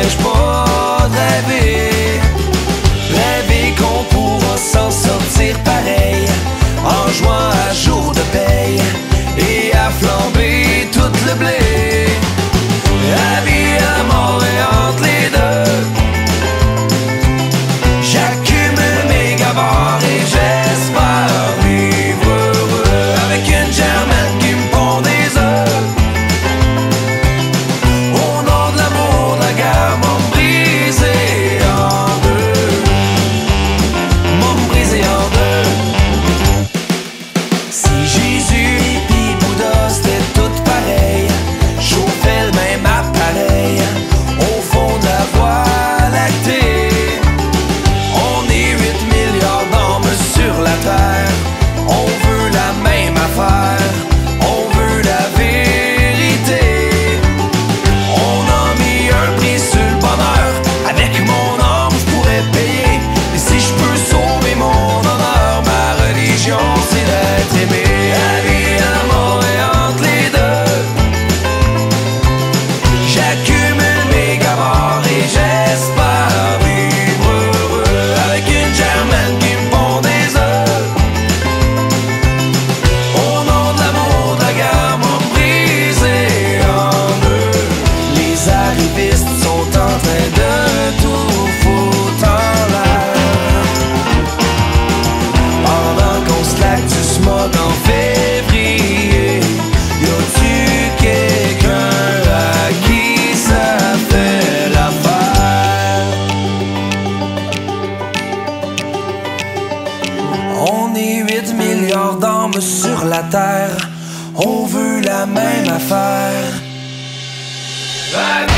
m'empêche pas de rêver. Rêver qu'on pourra s'en sortir pareil, en jouant à jour de paye et à flamber tout le blé. À vie, à mort et entre les deux, j'accumule mes gabarres et j'espère vivre heureux, avec une germaine qui me pond des œufs. Au nom de l'amour, de la guerre, m'a brisé en deux, m'a brisé en deux. Si Jésus et puis Bouddha c'était tout pareil, chauffait le même appareil au fond de la voie lactée. On est 8 milliards d'hommes sur la terre, on veut la même affaire, on veut la vérité. On a mis un prix sur le bonheur, avec mon âme je pourrais payer. Et si je peux sauver mon honneur, ma religion c'est d'être aimé. La vie, la mort et entre les deux, j'accumule mes gabarres et j'espère vivre heureux, avec une germaine qui me pond des œufs. Au nom de l'amour, de la guerre, m'a brisé en deux. Les arrivistes sont en train de tout foutre en l'air, pendant qu'on se laque du smog en février. Y'a-tu quelqu'un à qui ça fait l'affaire? On est 8 milliards d'hommes sur la terre, on veut la même affaire.